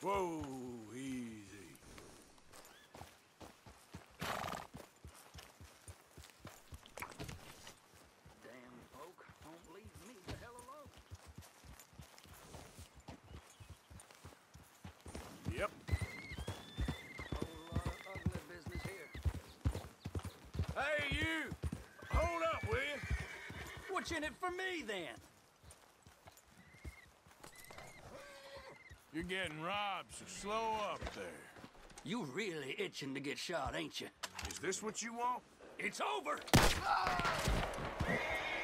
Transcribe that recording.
Whoa, easy. Damn folk won't leave me the hell alone. Yep. Whole lot of ugly business here. Hey, you! Hold up, will you? What's in it for me, then? You're getting robbed, so slow up there. You really itching to get shot, ain't you? Is this what you want? It's over!